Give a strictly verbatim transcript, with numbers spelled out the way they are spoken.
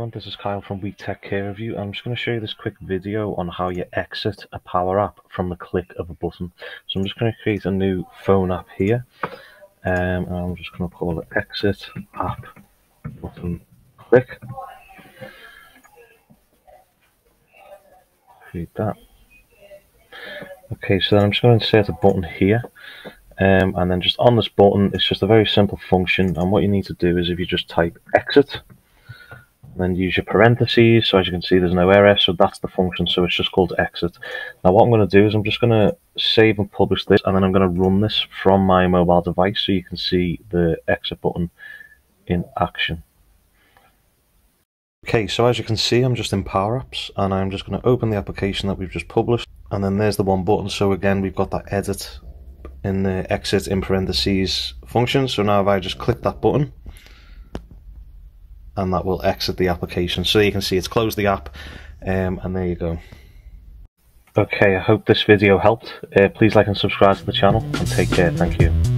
everyone, this is Kyle from WeTechCareOfYou. I'm just going to show you this quick video on how you exit a Power App from the click of a button. So I'm just going to create a new phone app here, um, and I'm just going to call it Exit App Button Click. Create that. Okay, so then I'm just going to insert a button here, um, and then just on this button, it's just a very simple function, and what you need to do is if you just type exit, then use your parentheses, so as you can see there's no error, so that's the function, so it's just called exit. Now what I'm going to do is I'm just going to save and publish this, and then I'm going to run this from my mobile device so you can see the exit button in action. Okay, so as you can see I'm just in PowerApps, and I'm just going to open the application that we've just published, and then there's the one button. So again we've got that edit in the exit in parentheses function, so now if I just click that button, and that will exit the application. So you can see it's closed the app, um, and there you go. Okay, I hope this video helped. Uh, please like and subscribe to the channel, and take care. Thank you.